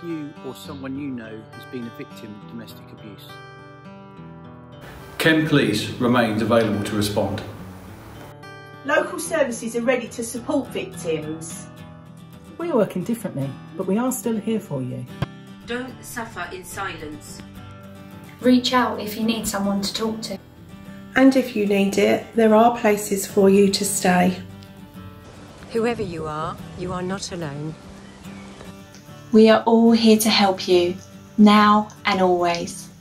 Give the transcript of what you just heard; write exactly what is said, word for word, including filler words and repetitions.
you or someone you know has been a victim of domestic abuse. Kent Police remains available to respond. Local services are ready to support victims. We are working differently, but we are still here for you. Don't suffer in silence. Reach out if you need someone to talk to. And if you need it, there are places for you to stay. Whoever you are, you are not alone. We are all here to help you, now and always.